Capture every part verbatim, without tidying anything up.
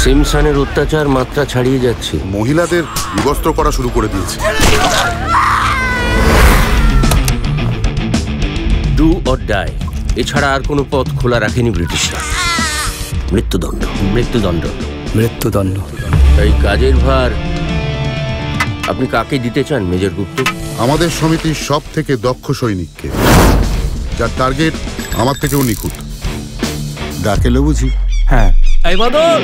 সিমসনের অত্যাচার মাত্রা ছাড়িয়ে যাচ্ছে। মহিলাদের বিবস্ত্র করা শুরু করে দিয়েছে। ডু অর ডাই, এছাড়া আর কোনো পথ খোলা রাখেনি ব্রিটিশরা। মৃত্যুদণ্ড, মৃত্যুদণ্ড, মৃত্যুদণ্ড। এই কাজের ভার আপনি কাকে দিতে চান মেজর গুপ্ত? আমাদের সমিতির সব থেকে দক্ষ সৈনিককে, যার টার্গেট আমার থেকেও নিখুঁত। ডাকেলো বুঝি? হ্যাঁ। এই Badal,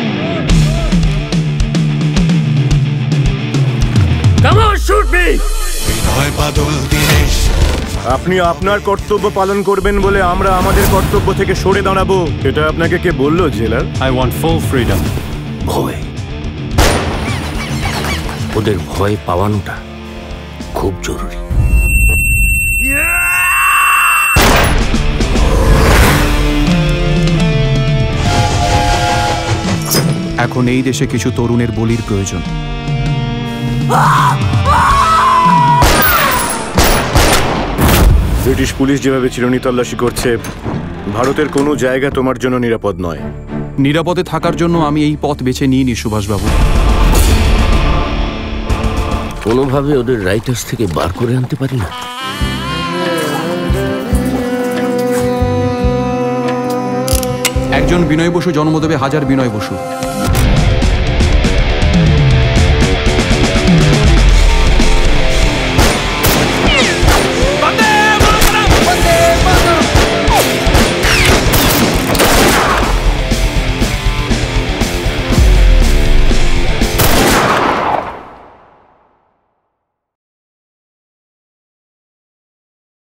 come on, shoot me. Binoy Badal Dinesh, আপনি আপনার কর্তব্য পালন করবেন বলে আমরা আমাদের কর্তব্য থেকে সরে দাঁড়াবো, এটা আপনাকে কে বললো jailer? I want full freedom. ভয়, ওদের ভয় পাওয়ানোটা খুব জরুরি। এখন এই দেশে কিছু তরুণের বলির প্রয়োজন। ব্রিটিশ পুলিশ যেভাবে চিরুনি তল্লাশি করছে, ভারতের কোনো জায়গা তোমার জন্য নিরাপদ নয়। নিরাপদে থাকার জন্য আমি এই পথ বেছে নিইনি সুভাষবাবু। কোনোভাবে ওদের রাইটার্স থেকে বার করে আনতে পারি না? একজন বিনয় বসু জন্ম দেবে হাজার বিনয় বসু।